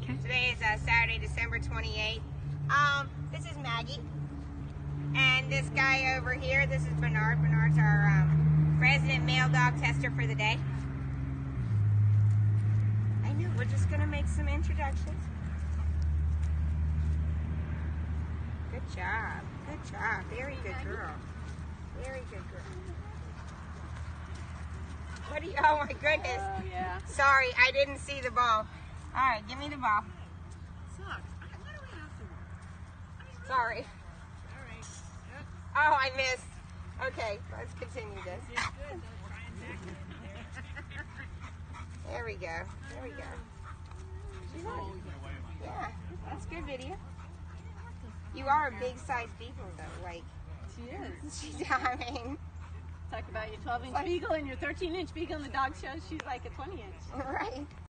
Today is Saturday, December 28th. This is Maggie. And this guy over here, this is Bernard. Bernard's our resident male dog tester for the day. I know, we're just going to make some introductions. Good job. Good job. Very good girl. Very good girl. What do you, oh my goodness. Oh, yeah. Sorry, I didn't see the ball. All right, give me the ball. Sorry. Oh, I missed. Okay, let's continue this. There we go. There we go. Yeah, that's good video. You are a big size beagle though, like. She is. She's, I mean. Talk about your 12-inch beagle and your 13-inch beagle in the dog show. She's like a 20-inch. Right.